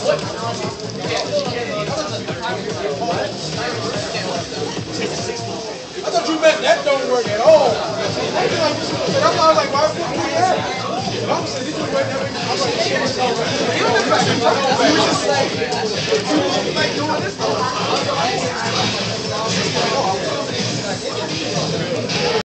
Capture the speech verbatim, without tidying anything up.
I thought you meant that don't work at all. That's why I was like, why would you do that? I was saying, this is right now. I'm like, shit, it's all right. You was just like, you was like doing this.